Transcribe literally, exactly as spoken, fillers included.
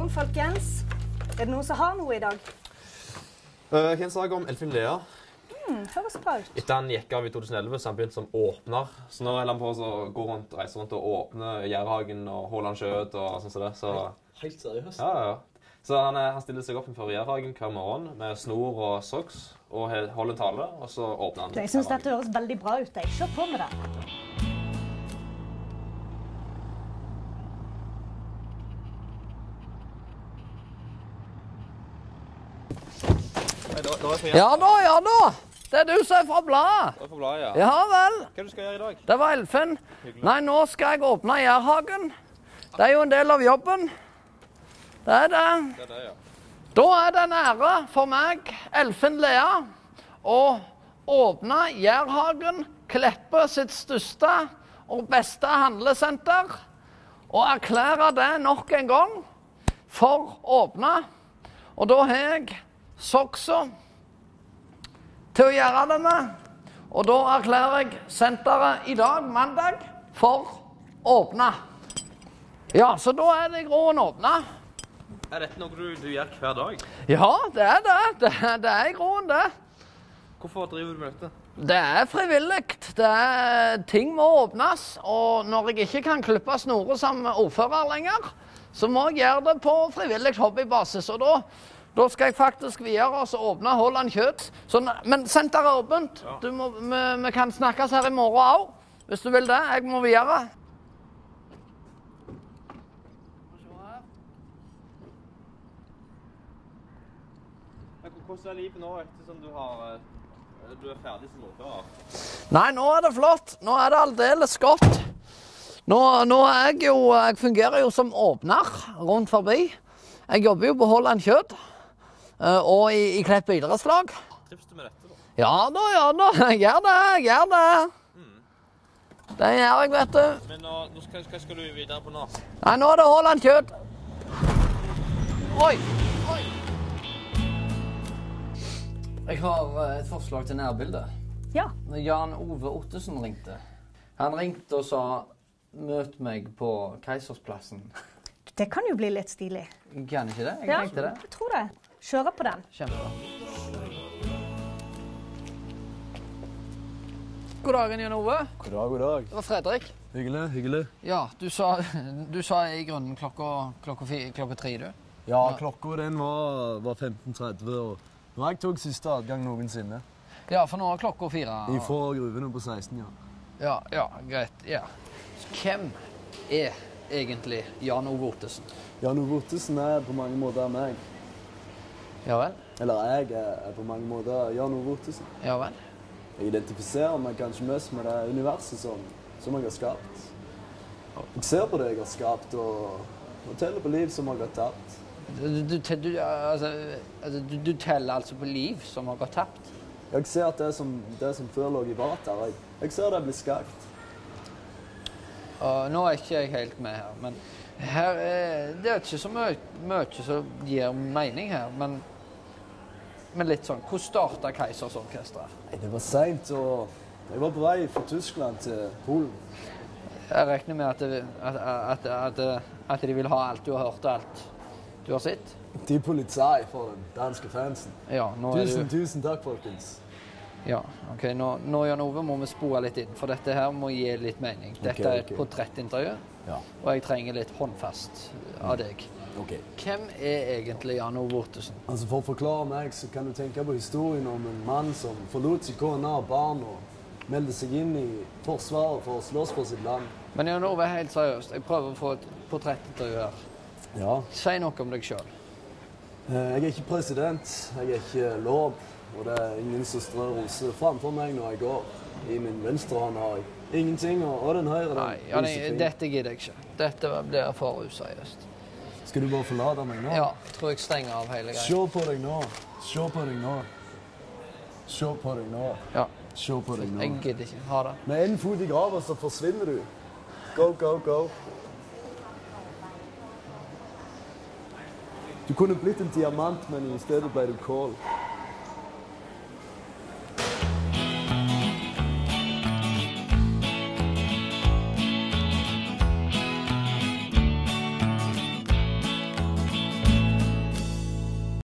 morgen, folkens. Er det noen som har noe i dag? Uh, en sak om Elfin Lea. Mm, høres bra ut. Etter han gikk av i to tusen elleve, så han begynte som åpner. Så nå er han på å gå rundt, reise rundt og åpne Jærhagen og Håland Kjøt og sånn som det. Så... Helt seriøst? Ja, ja. Så han, han stiller seg opp for Jærhagen hver morgen med snor og socks og holder en tale, og så åpner han. Jeg synes dette høres veldig bra ut. Jeg kjør på med det. Ja da, ja da. Det er du som er fra bladet. Det er fra bladet, ja. Ja vel. Hva du skal gjøre i dag? Det var Elfin. Nei, nå skal jeg åpne Jærhagen. Det er jo en del av jobben. Det er det. Det er det, ja. Da er det en ære for meg, Elfin Lea, å åpne Jærhagen, Kleppe sitt største og beste handlesenter, og erklære det nok en gang for åpne. Og da har jeg soksa til å gjøre det med. Og da erklærer jeg senteret i dag, mandag, for åpne. Ja, så da er det gråen åpne. Er dette noe du, du gjør hver dag? Ja, det er det. Det, det er gråen, det. Hvorfor driver du med dette? Det er frivilligt. Det er ting må åpnes. Og når jeg ikke kan klippe snorer som ordfører lenger, så må jeg gjøre det på frivillig hobbybasis. Og da Da skal jeg faktisk videre og åpne Håland Kjøt. Så, men senteret er åpent. Ja. Du må, vi, vi kan snakkes her i morgen også, hvis du vil det. Jeg må videre. Hvordan er livet nå ettersom du, har, du er ferdig som ordfører? Nei, nå er det flott. Nå er det aldeles godt. Nå, nå er jeg jo, jeg fungerer jo som åpner rundt forbi. Jeg jobber jo på Håland Kjøt. Og i, i Kleppe idrettslag. Trives du med dette da? Ja da, ja da. Jeg gjør det, jeg gjør det. Mm. Det gjør jeg, vet du. Men nå, nå skal, hva skal du videre på nå? Nei, nå er det Håland Kjøt. Oi, oi. Jeg har et forslag til nærbilde. Ja. Jan Ove Ottesen ringte. Han ringte og sa, møt meg på Keisersplassen. Det kan jo bli litt stilig. Kan ikke det? Jeg Ja, tenkte det. jeg tror det. Kjører på den. Kjempebra. God dagen, Jan Ove. God dag, god dag. Det var Fredrik. Hyggelig, hyggelig. Ja, du sa, du sa i grunnen klokka, klokka, fire, klokka tre, du. Ja, klokka den var, var femten tretti, og nå har jeg tok siste adgang noensinne. Ja, for nå er klokka fire. I får gruvene på seksten, ja. Ja, ja, greit, ja. Hvem er egentlig Jan Ove Ottesen? Jan Ove Ottesen er på mange måter meg. Ja vel? Eller jeg er på mange måter Jan Ove Ottesen. Ja vel? Jeg identifiserer meg kanskje mest med det universet som, som jeg har skapt. Jeg ser på det jeg har skapt, og, og teller på liv som jeg har tapt. Du, du, du, altså, altså, du, du teller altså på liv som har gått tapt? Jeg ser at det som, det som før lå i vater, jeg, jeg ser det blir skakt. Og nå er ikke jeg helt med her, men her er, det er ikke så mye, mye som gir mening her, men, men litt sånn, hvordan startet Keisersorkestret? Det var sent, og jeg var på vei fra Tyskland til Polen. Jeg regner med at, det, at, at, at, at de vil ha alt du har hørt og alt du har sett? De er politi for den danske fansen. Ja, nå er tusen, du... tusen takk, folkens. Ja, ok, nå, nå Jan Ove må vi spore litt inn, for dette her må gi litt mening. Dette okay, er et okay. portrettintervju, ja. Og jeg trenger litt håndfast av deg. Okay. Hvem er egentlig Jan Ove Ottesen? Altså, for å forklare meg, så kan du tenke på historien om en mann som forlot sin kone og barn og meldte seg inn i forsvaret for å slåss for sitt land. Men Jan Ove, helt seriøst, jeg prøver å få et portrettintervju her. Ja. Si noe om deg selv. Jeg er ikke president, jeg er ikke lov, og det er ingen som strør roser framfor meg når jeg går. I min venstre hånd har jeg ingenting, og den høyre den Nei, ja, nei, dette gidder jeg ikke. Dette blir for useriøst. Skal du bare forlate meg nå? Ja, jeg tror jeg stenger av hele greia. Se på deg nå. Se på deg nå. Se på deg nå. Ja. Se på deg nå. Jeg gidder ikke. Ha det. Med en fot i graven så forsvinner du. Go, go, go. Du kunne blitt en diamant, men i stedet ble du kål.